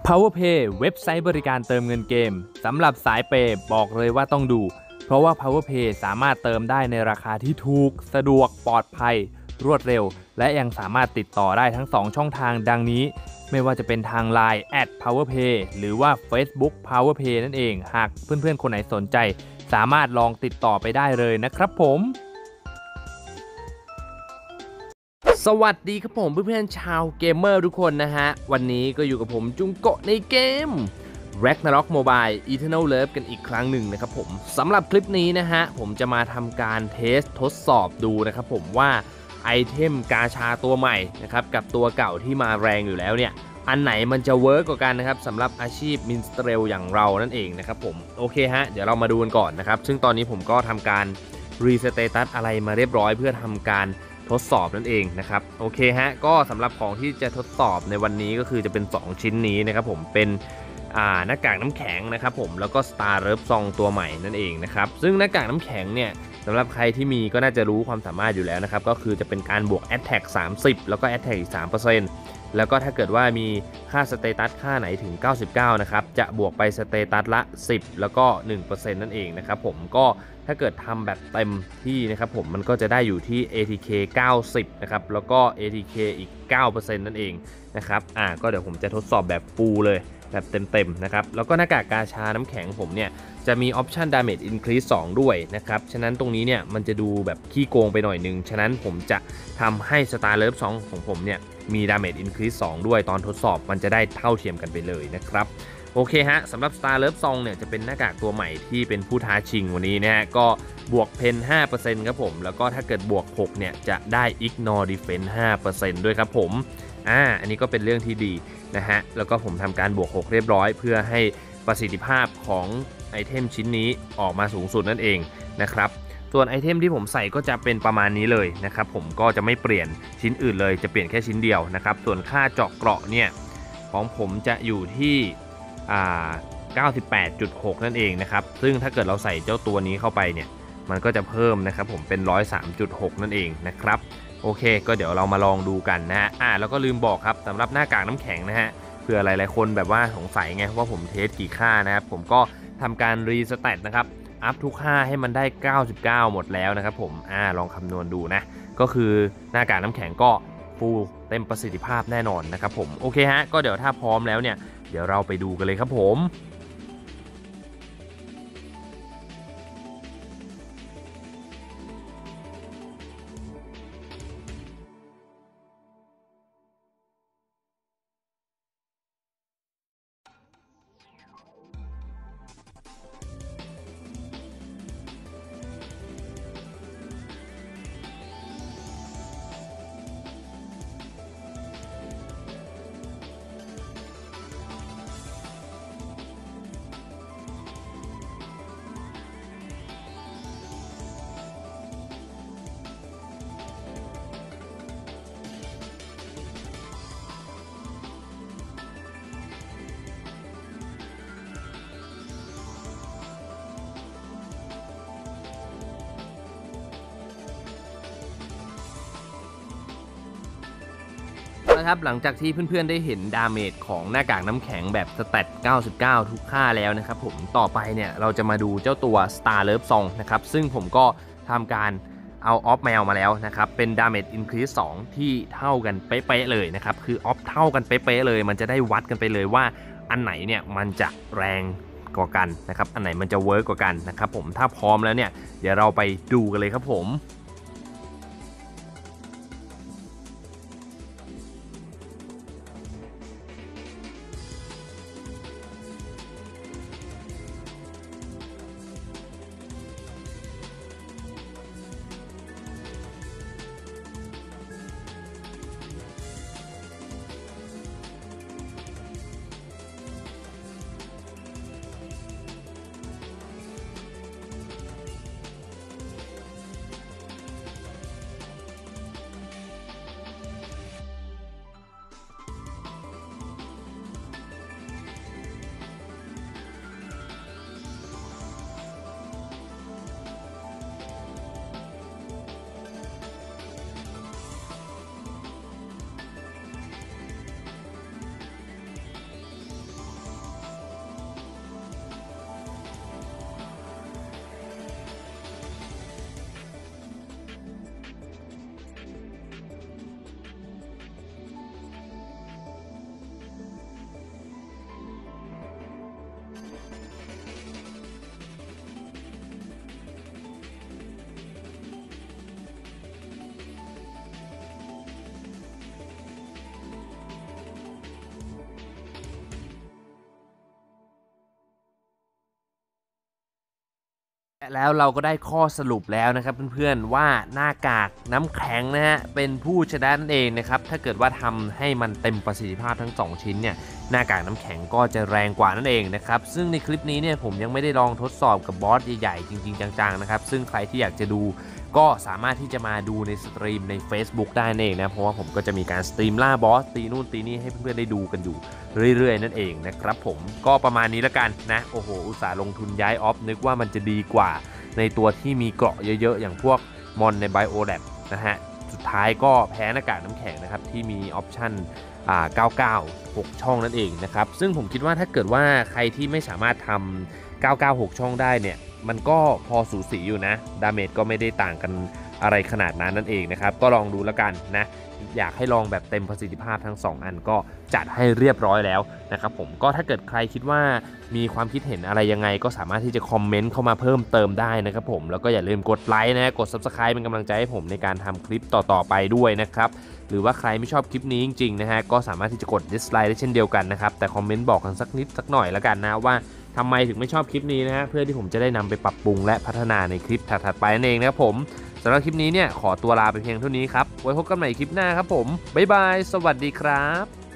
PowerPay เว็บไซต์บริการเติมเงินเกมสำหรับสายเปย์บอกเลยว่าต้องดูเพราะว่า PowerPay สามารถเติมได้ในราคาที่ถูกสะดวกปลอดภัยรวดเร็วและยังสามารถติดต่อได้ทั้ง2ช่องทางดังนี้ไม่ว่าจะเป็นทาง Line @PowerPay หรือว่า Facebook PowerPay นั่นเองหากเพื่อนๆคนไหนสนใจสามารถลองติดต่อไปได้เลยนะครับผมสวัสดีครับผมเพื่อนๆชาวเกมเมอร์ทุกคนนะฮะวันนี้ก็อยู่กับผมจุงโกะในเกม Ragnarok Mobile Eternal Love กันอีกครั้งหนึ่งนะครับผมสำหรับคลิปนี้นะฮะผมจะมาทำการทดสอบดูนะครับผมว่าไอเทมกาชาตัวใหม่นะครับกับตัวเก่าที่มาแรงอยู่แล้วเนี่ยอันไหนมันจะเวิร์กกว่ากันนะครับสำหรับอาชีพมินสเตรลอย่างเรานั่นเองนะครับผมโอเคฮะเดี๋ยวเรามาดูกันก่อนนะครับซึ่งตอนนี้ผมก็ทำการรีสเตตัสอะไรมาเรียบร้อยเพื่อทำการทดสอบนั่นเองนะครับโอเคฮะก็สำหรับของที่จะทดสอบในวันนี้ก็คือจะเป็น2ชิ้นนี้นะครับผมเป็นหน้ากากน้ำแข็งนะครับผมแล้วก็ Star Love Song ตัวใหม่นั่นเองนะครับซึ่งหน้ากากน้ำแข็งเนี่ยสำหรับใครที่มีก็น่าจะรู้ความสามารถอยู่แล้วนะครับก็คือจะเป็นการบวก Attack 30แล้วก็ Attack อีก 3% แล้วก็ถ้าเกิดว่ามีค่าสเตตัสค่าไหนถึง99นะครับจะบวกไปสเตตัสละ10แล้วก็ 1% นั่นเองนะครับผมก็ถ้าเกิดทำแบบเต็มที่นะครับผมมันก็จะได้อยู่ที่ ATK 90นะครับแล้วก็ ATK อีก 9% นั่นเองนะครับก็เดี๋ยวผมจะทดสอบแบบฟูลเลยแบบเต็มๆนะครับแล้วก็หน้ากากกาชาน้ำแข็งผมเนี่ยจะมีออปชัน Damage Increase 2 ด้วยนะครับฉะนั้นตรงนี้เนี่ยมันจะดูแบบขี้โกงไปหน่อยนึงฉะนั้นผมจะทำให้ Star Love 2 ของผมเนี่ยมี Damage Increase 2 ด้วยตอนทดสอบมันจะได้เท่าเทียมกันไปเลยนะครับโอเคฮะสำหรับ Star Love Song เนี่ยจะเป็นหน้ากากตัวใหม่ที่เป็นผู้ท้าชิงวันนี้นะฮะก็บวกเพน 5% ครับผมแล้วก็ถ้าเกิดบวก6เนี่ยจะได้ Ignore Defense 5% ด้วยครับผมอันนี้ก็เป็นเรื่องที่ดีนะฮะแล้วก็ผมทำการบวก6เรียบร้อยเพื่อให้ประสิทธิภาพของไอเทมชิ้นนี้ออกมาสูงสุดนั่นเองนะครับส่วนไอเทมที่ผมใส่ก็จะเป็นประมาณนี้เลยนะครับผมก็จะไม่เปลี่ยนชิ้นอื่นเลยจะเปลี่ยนแค่ชิ้นเดียวนะครับส่วนค่าเจาะเกราะเนี่ยของผมจะอยู่ที่98.6 นั่นเองนะครับซึ่งถ้าเกิดเราใส่เจ้าตัวนี้เข้าไปเนี่ยมันก็จะเพิ่มนะครับผมเป็น 103.6 นั่นเองนะครับโอเคก็เดี๋ยวเรามาลองดูกันนะฮะแล้วก็ลืมบอกครับสำหรับหน้ากากน้ำแข็งนะฮะเผื่อหลายๆคนแบบว่าสงสัยไงว่าผมเทสกี่ค่านะครับผมก็ทำการรีสแตทนะครับอัพทุกค่าให้มันได้99หมดแล้วนะครับผมลองคำนวณดูนะก็คือหน้ากากน้ำแข็งก็ฟูลเต็มประสิทธิภาพแน่นอนนะครับผมโอเคฮะก็เดี๋ยวถ้าพร้อมแล้วเนี่ยเดี๋ยวเราไปดูกันเลยครับผมนะครับหลังจากที่เพื่อนๆได้เห็นดาเมจของหน้ากากน้ำแข็งแบบสแตท99ทุกค่าแล้วนะครับผมต่อไปเนี่ยเราจะมาดูเจ้าตัว Star Love Song นะครับซึ่งผมก็ทำการเอาออฟแมวมาแล้วนะครับเป็น Damage Increase 2 ที่เท่ากันเป๊ะๆเลยนะครับคือออฟเท่ากันเป๊ะๆเลยมันจะได้วัดกันไปเลยว่าอันไหนเนี่ยมันจะแรงกว่ากันนะครับอันไหนมันจะเวิร์กกว่ากันนะครับผมถ้าพร้อมแล้วเนี่ยเดี๋ยวเราไปดูกันเลยครับผมแล้วเราก็ได้ข้อสรุปแล้วนะครับเพื่อนๆว่าหน้ากากน้ำแข็งนะฮะเป็นผู้ชนะนั่นเองนะครับถ้าเกิดว่าทำให้มันเต็มประสิทธิภาพทั้ง2ชิ้นเนี่ยหน้ากากน้ำแข็งก็จะแรงกว่านั่นเองนะครับซึ่งในคลิปนี้เนี่ยผมยังไม่ได้ลองทดสอบกับบอสใหญ่ๆจริงๆจังๆนะครับซึ่งใครที่อยากจะดูก็สามารถที่จะมาดูในสตรีมใน Facebook ได้นั่นเองนะเพราะว่าผมก็จะมีการสตรีมล่าบอสตีนู่นตีนี่ให้เพื่อนๆได้ดูกันอยู่เรื่อยๆนั่นเองนะครับผมก็ประมาณนี้แล้วกันนะโอ้โหอุตส่าห์ลงทุนย้ายออฟนึกว่ามันจะดีกว่าในตัวที่มีเกราะเยอะๆอย่างพวกมอนในไบโอแลบนะฮะสุดท้ายก็แพ้หน้ากากน้ำแข็งนะครับที่มีออปชั่น99 6 ช่องนั่นเองนะครับซึ่งผมคิดว่าถ้าเกิดว่าใครที่ไม่สามารถทำ996 ช่องได้เนี่ยมันก็พอสูสีอยู่นะดาเมจก็ไม่ได้ต่างกันอะไรขนาดนั้นนั่นเองนะครับก็ลองดูแล้วกันนะอยากให้ลองแบบเต็มประสิทธิภาพทั้ง2อันก็จัดให้เรียบร้อยแล้วนะครับผมก็ถ้าเกิดใครคิดว่ามีความคิดเห็นอะไรยังไงก็สามารถที่จะคอมเมนต์เข้ามาเพิ่มเติมได้นะครับผมแล้วก็อย่าลืมกดไลค์นะกด Subscribe เป็นกำลังใจให้ผมในการทำคลิปต่อๆไปด้วยนะครับหรือว่าใครไม่ชอบคลิปนี้จริงๆนะฮะก็สามารถที่จะกด dislike ได้เช่นเดียวกันนะครับแต่คอมเมนต์บอกกันสักนิดสักหน่อยแล้วกันนะว่าทำไมถึงไม่ชอบคลิปนี้นะฮะเพื่อที่ผมจะได้นำไปปรับปรุงและพัฒนาในคลิปถัดๆไปนั่นเองนะครับผมสำหรับคลิปนี้เนี่ยขอตัวลาไปเพียงเท่านี้ครับไว้พบกันใหม่คลิปหน้าครับผมบ๊ายบายสวัสดีครับ